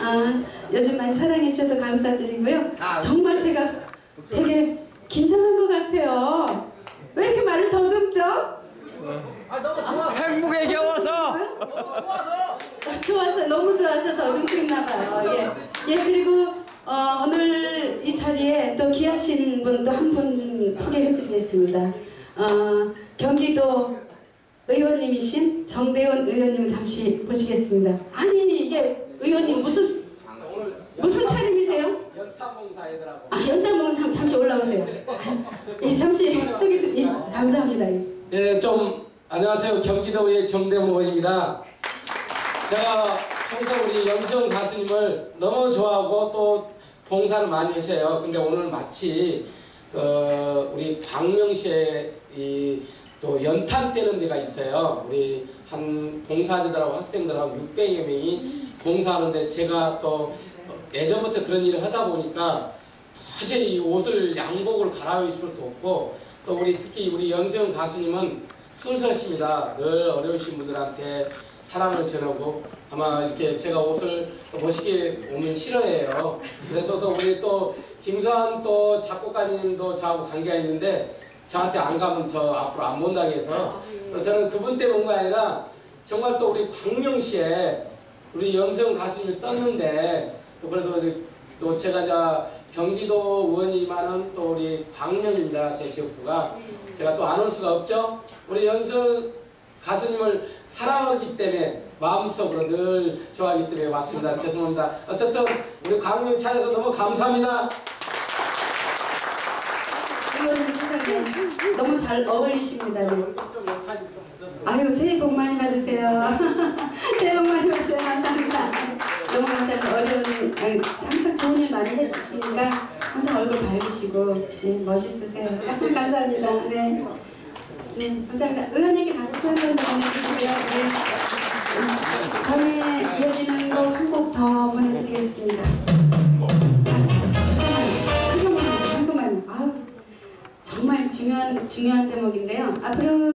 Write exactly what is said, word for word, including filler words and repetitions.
아, 요즘 많이 사랑해 주셔서 감사드리고요. 정말 제가 되게 긴장한 것 같아요. 왜 이렇게 말을 더듬죠? 아, 너무 좋아. 행복에 겨워서. 아, 좋아서, 너무 좋아서 더듬겠나 봐요. 예, 예 그리고 어, 오늘 이 자리에 또 귀하신 분 또 한 분 소개해드리겠습니다. 어, 경기도 의원님이신 정대원 의원님을 잠시 보시겠습니다. 아니 이게 의원님 무슨 무슨 차림이세요? 연탄봉사애들하고. 아 연탄봉사 잠시 올라오세요. 예 잠시 소개 좀 예, 감사합니다. 예, 좀 안녕하세요. 경기도의 정대원 의원입니다. 제가 평소 우리 염수영 가수님을 너무 좋아하고 또 봉사를 많이 하세요. 근데 오늘 마치 어, 우리 광명시에 이 또 연탄 떼는 데가 있어요. 우리 한 봉사자들하고 학생들하고 육백여 명이 봉사하는데 제가 또 예전부터 그런 일을 하다 보니까 도저히 옷을 양복을 갈아입을 수 없고 또 우리 특히 우리 염수영 가수님은 순수하십니다. 늘 어려우신 분들한테 사랑을 전하고 아마 이렇게 제가 옷을 또 멋있게 오면 싫어해요. 그래서 또 우리 또 김수환 또 작곡가님도 저하고 관계가 있는데 저한테 안 가면 저 앞으로 안 본다고 해서 저는 그분 때문에 온 게 아니라 정말 또 우리 광명시에 우리 염수영 가수님이 떴는데 또 그래도 또 제가 이제 경기도 의원이지만은 또 우리 광명입니다. 제 지역구가 제가 또 안 올 수가 없죠. 우리 염수영 가수님을 사랑하기 때문에 마음속으로 늘 좋아하기 때문에 왔습니다. 죄송합니다. 어쨌든 우리 광명 찾아서 너무 감사합니다. 의원님 세상에 너무 잘 어울리십니다. 네. 아유 새해 복 많이 받으세요. 새해 복 많이 받으세요. 감사합니다. 너무 감사합니다. 어려운 아유, 항상 좋은 일 많이 해주시니까 항상 얼굴 밝으시고 네, 멋있으세요. 감사합니다. 네. 네, 감사합니다. 의원님께 박수 한 번 더 보내주시고요. 네. 다음에 이어지는 곡 한 곡 더 보내드리겠습니다. 아, 잠깐만요, 잠깐만요. 아우, 정말 중요한, 중요한 대목인데요. 앞으로